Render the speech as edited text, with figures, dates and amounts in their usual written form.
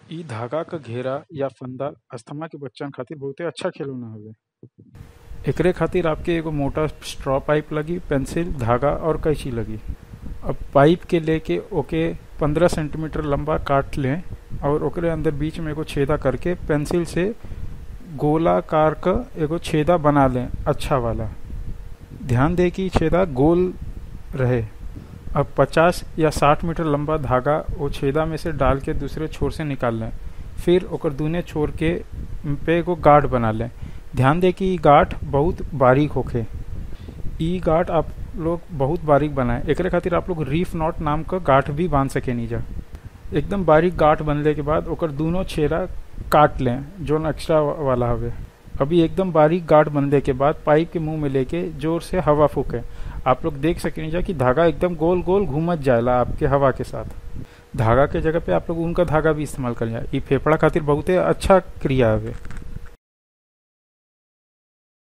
इ धागा क घेरा या फंदा अस्थमा के बच्चन खातिर बहुते अच्छा खिलौना हवे। एकरे खातिर आपके एगो मोटा स्ट्रॉ पाइप लगी, पेंसिल, धागा और कैंची लगी। अब पाइप के लेके ओके 15 सेंटीमीटर लंबा काट लें और ओकरे अंदर बीच में एगो छेदा करके पेंसिल से गोलाकार क एगो छेदा बना लें, अच्छा वाला। ध्यान दें कि छेदा गोल रहे। अब 50 या 60 मीटर लंबा धागा वो छेदा में से डाल के दूसरे छोर से निकाल लें। फिर ओकर दूने छोर के पे एगो गांठ बना लें। ध्यान दें कि गांठ बहुत बारीक होखे। ई गांठ आप लोग बहुत बारीक बनाए, एकरे खातिर आप लोग रीफ नॉट नाम का गांठ भी बांध सके नीचा। एकदम बारीक गांठ बनले के बाद ओकर दोनों छेड़ा काट लें जो एक्स्ट्रा वाला हवे। अभी एकदम बारीक गांठ बनले के बाद पाइप के मुंह में लेके जोर से हवा फूके। आप लोग देख सकें कि धागा एकदम गोल गोल घूमत जाएला आपके हवा के साथ। धागा के जगह पे आप लोग ऊन का धागा भी इस्तेमाल कर जाए। ई फेफड़ा खातिर बहुते अच्छा क्रिया हवे।